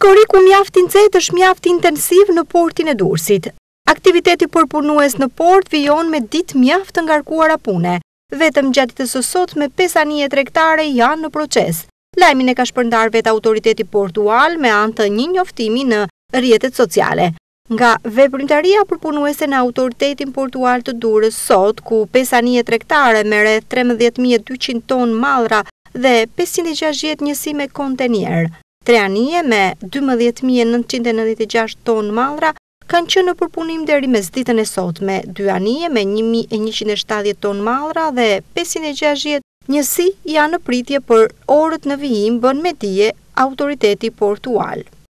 Piskoriku mjaft i nxehtë është mjaft intensiv në portin e Durrësit. Aktiviteti përpunues në port vijon me ditë mjaft të ngarkuara pune. Vetëm gjatë ditës së sotme 5 anije tregtare janë në proces. Lajmin e ka shpërndar vetë autoriteti portual me anë të një njoftimi në rrjetet sociale. Nga veprimtaria përpunuese në autoritetin portual të Durrës sot, ku 5 anije tregtare me rreth 13.200 ton mallra dhe 560 njësi me kontenier. 3 anije me 12.996 ton mallra kanë qenë në përpunim deri mes ditën e sotme, 2 anije me 1.170 ton mallra dhe 560 njësi janë në pritje për orët në vijim, bën me dije autoriteti portual.